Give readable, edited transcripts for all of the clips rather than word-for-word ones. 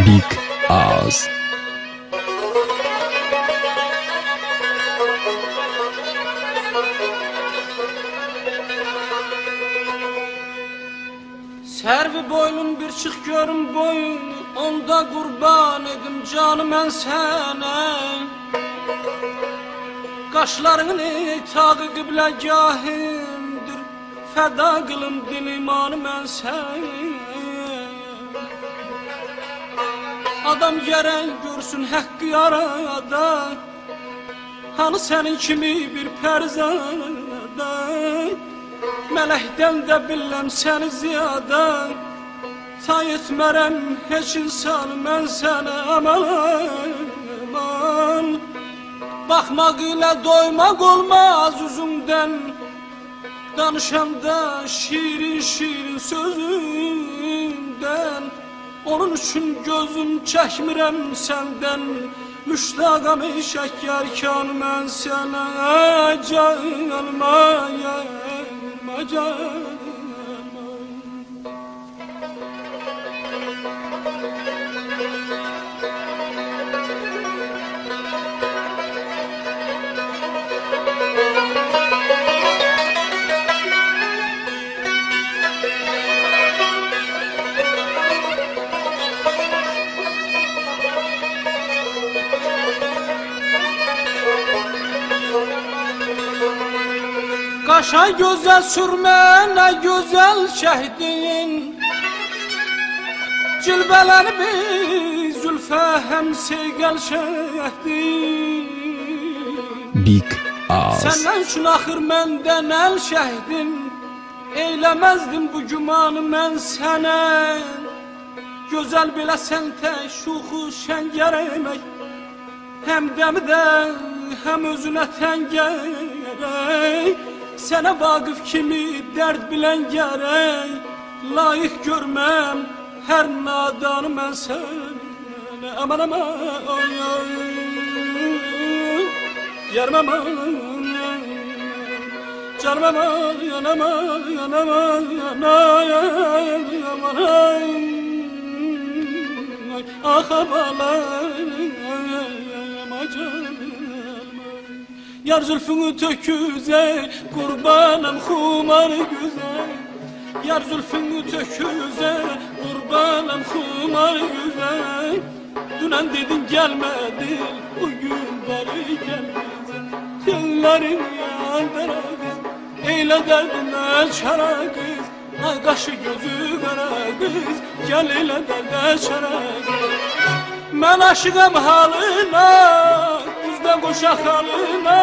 Big Oz. Servi boylun bir çık görüm boyun, onda kurban edim canım ben sana. Kaşlarını tağı kıblegahındır, feda kılım din imanı ben sana. Adam yere görsün hakkı yarada, hani senin kimi bir perzada. Melekten de biləm səni ziyadə, tay etmərəm heç insan mən sənə aman. Baxmaq ilə doymaq olmaz üzümdən, danışanda şirin şirin sözündən. Onun üçün gözüm çəkmirəm səndən, müştaqam şəkərkan mən sənə canıma canım. Kaşa göze sürme ne güzel şehdin, cilveler bir zülfe hem seygel şehdin. Big Oz. Senden şun ahır menden el şehdin, eylemezdim bu gümanı ben sana. Güzel bile sen teşuhu şenger emek, hem demden hem özüne tengerek. Sənə vaqif kimi dərd bilən gərək, layıq görməm hər nadanı mən sənə. Aman aman yarım aman, canım aman aman aman aman ah aman canım. Yar zülfünü töküze, kurbanım xumarı güzel. Yar zülfünü töküze, kurbanım xumarı güzel. Dünen dedin gelmedin, bugün bari gelmedin. Yılların yandara kız, eyle derdine çara kız. Ay kaşı gözü kara kız, gel eyle derdine çara kız. Ben aşığım haline, bizden koşak haline.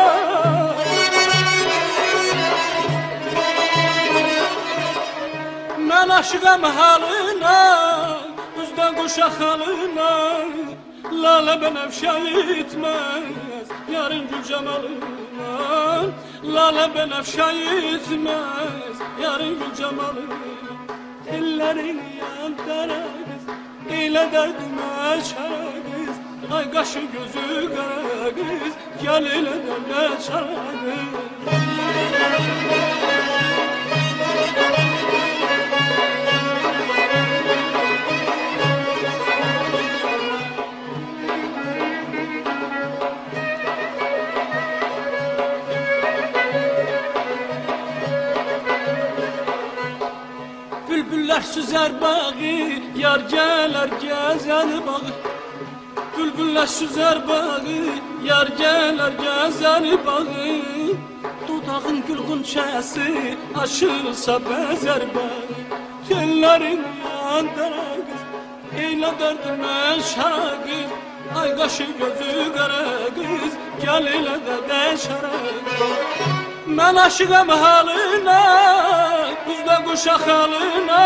Ben aşığım haline, bizden koşak haline. Lale benefşe etmez, yarın gül cemalına. Lale benefşe etmez, yarın gül cemalına. Ellerin yandara kız, eyle derdime çara kız. Ay kaşı gözü kara kız, gel eyle derdime çara kız. Bülbüller süzer bağı, yar gelir gezer bağı. Bülbüller süzer bağı, yar gelir gezer bağı. Dudağın gül gunçesi, açılsa bezer bağı. Tellerin yandara kız, eyle derdime şara kız. Ay kaşı gözü kara kız, gel eyle derde şara kız. Ben aşığım haline, bizde kuşak haline.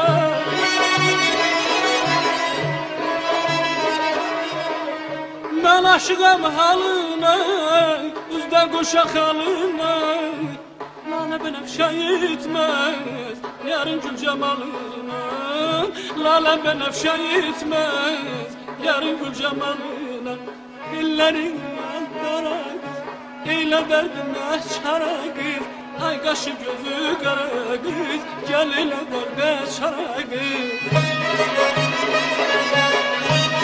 Ben aşığım haline, bizde kuşak haline. Lale benefşe etmez, yarın gül cemalına. Lale benefşe etmez, yarın gül cemalına. Ellerin yandara kız, eyle derdime çara kız. Ay kaşı gözü kara kız, gel eyle derde çara kız.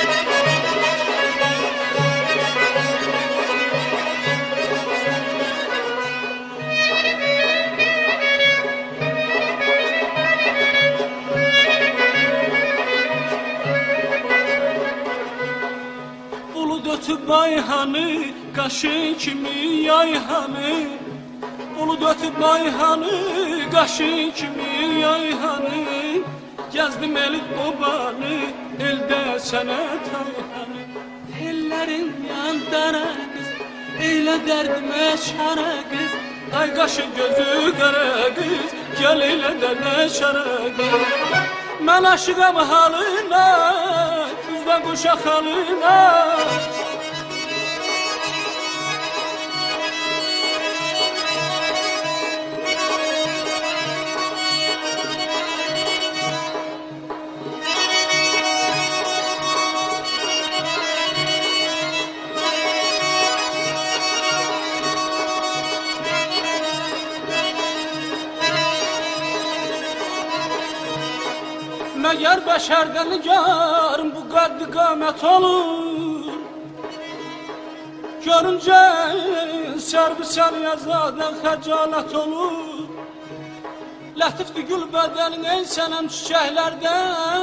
ötüb ayhanı, qaşın kimi yayhanı. Bulud ötüb ayhanı, qaşın kimi yayhanı. Gezdim eli obanı, elde sənə tayhanı. Ellərin yandara qız, eylə dərdimə çara qız. Ay qaşı gözü qara qız, gəl eylə dərdimə çara qız. Mən aşıqam halına, üzdən quşa xalına. Məgər bəşərdən yarım bu qəddi qamət olur. Görüncə sərbi-sər yazadan xəcalət olur. Lətifdir gül bədənin ey sənəm çiçəklərdən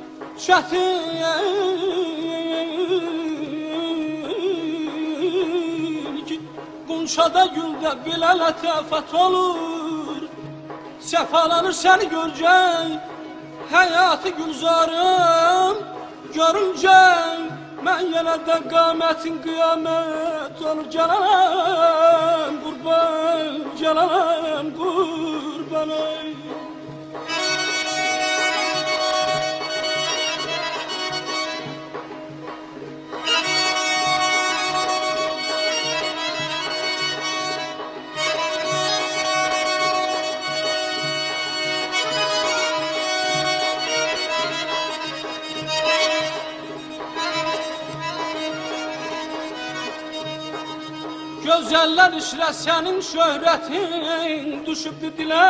çətin ki, qunçada güldə bilə lətəfət olur. Səfalanır səni görcək həyatı gülzarım görüncə, mən yenə də qamətin qiyamət olur. Gələm qurban, gələm qurban ay. Gözəller işlə sənin şöhrətin düşübdü dilə.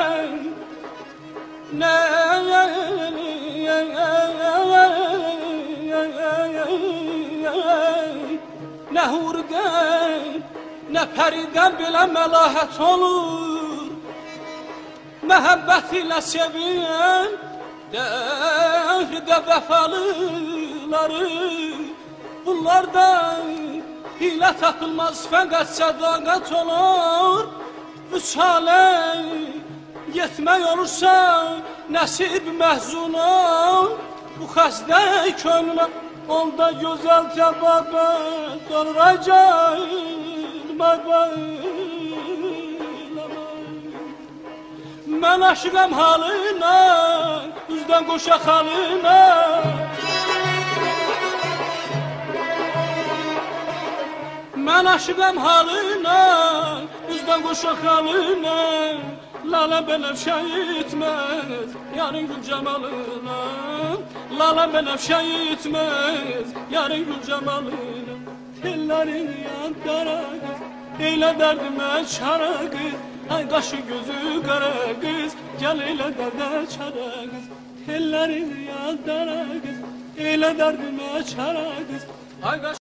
Nə huridən, nə pəridən belə məlahət olur. Məhəbbət ilə sevən dəhrdə vəfalıları. Bunlardan hilə tapılmaz fəqət sədaqət olur. Vüsalə yetmək olursa nəsib məhzunun. Bu xəstə könlünə onda gözəl təbabət olur. Ay canım, ay mən aşıqam halına, üzdən qoşa xalına. Mən aşıqam halına, üzdən qoşa xalına. Lala bənəfşə itməz, yarın gül cəmalına. Lala bənəfşə itməz, yarın gül cəmalına. Tellərin yandara qız, eylə dərdimə çara qız. Ay qaşı gözü qara qız, gəl eylə dərdə çara qız. Tellərin yandara qız, eylə dərdimə çara qız. Ay qaşı